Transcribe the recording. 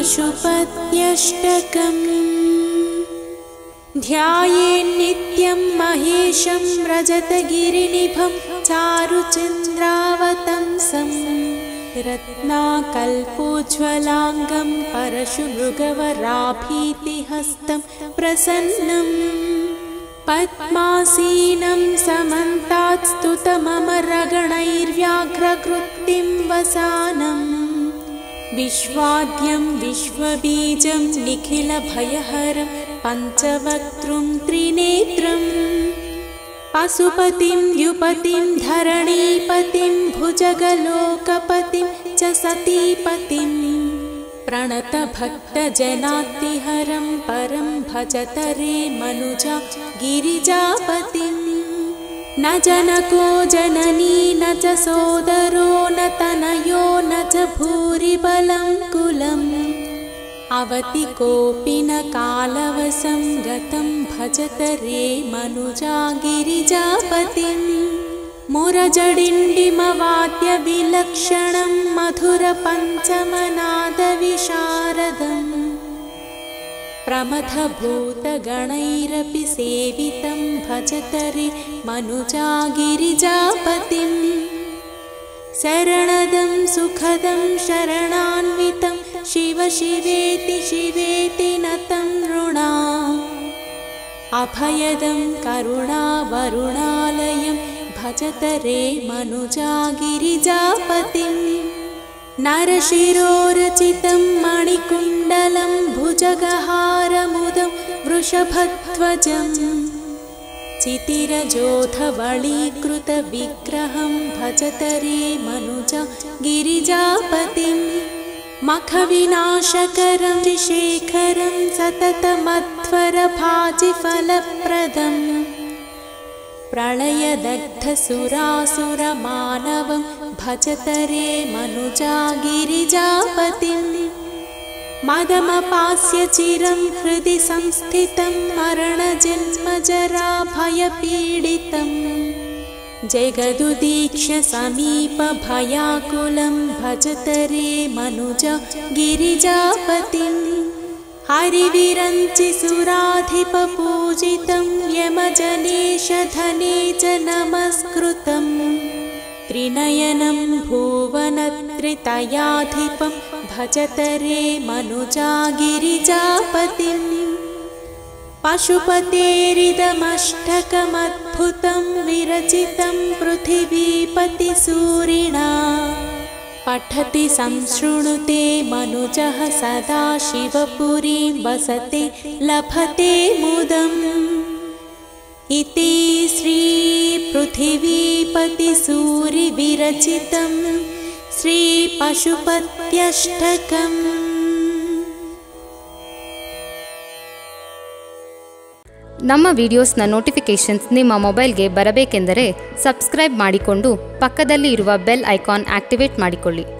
पशुपत्यष्टकम् ध्यायेन्नित्यं महेशं रजतगिरिनिभं चारुचन्द्रावतंसं रत्नाकल्पोज्ज्वलाङ्गं परशुमृगवराभीतिहस्तं प्रसन्नम् पद्मासीनं समन्तात्स्तुतममरगणैर्व्याघ्रकृत्तिं वसानं विश्वाद्यं विश्वबीजं निखिलभयहरं पञ्चवक्त्रं त्रिनेत्रं पशुपतिं द्युपतिं धरणीपतिं भुजगलोकपतिं च सतीपतिं प्रणतभक्तजनातिहरं परं भजतरे मनुजा गिरिजापतिं न जनको जननी न च सोदरो न तनयो न च भूरिबलं कुलम् अवति कोऽपि न कालवशं गतं भजतरे मनुजा गिरिजापतिं मुरजडिण्डिमवाद्य विलक्षणं मधुरपञ्चमनादविशारदम् प्रमथभूतगणैरपि सेवितं भजतरे मनुजा गिरिजापतिं शरणदं सुखदं शरणान्वितं शिव शिवेति शिवेति नतं नृणाम् अभयदं करुणावरुणालयं भजतरे मनुजा गिरिजापतिं नरशिरोरचितं मणिकुण्डलं भुजगहारमुदं वृषभध्वजं चितिरजोधवळीकृतविग्रहं भजतरे मनुजा गिरिजापतिं मखविनाशकरं शेखरं सततमध्वरभाजिफलप्रदम् प्रलयदग्धसुरासुरमानवं भजतरे मनुजा गिरिजापतिं मदमपास्य चिरं हृदि संस्थितं मरणजन्मजराभयपीडितं जगदुदीक्ष्य समीपभयाकुलं भजतरे मनुजा गिरिजापतिं हरिविरञ्चि सुराधिपपूजितं यमजनेशधने च नमस्कृतं त्रिनयनं भुवनत्रितयाधिपं भजतरे मनुजा गिरिजापतिं पशुपतेरिदमष्टकमद्भुतं विरचितं पृथिवीपतिसूरिणा पठति संशृणुते मनुजः सदा शिवपुरीं वसते लभते मुदम् इति श्री पृथिवीपतिसूरिविरचितं श्री पशुपत्यष्टकम्। ನಮ್ಮ ವಿಡಿಯೋಸ್ನ ನೋಟಿಫಿಕೇಷನ್ಸ್ ನಿಮ್ಮ ಮೊಬೈಲ್ಗೆ ಬರಬೇಕೆಂದರೆ ಸಬ್ಸ್ಕ್ರೈಬ್ ಮಾಡಿಕೊಂಡು ಪಕ್ಕದಲ್ಲಿ ಇರುವ ಬೆಲ್ ಐಕಾನ್ ಆಕ್ಟಿವೇಟ್ ಮಾಡಿಕೊಳ್ಳಿ.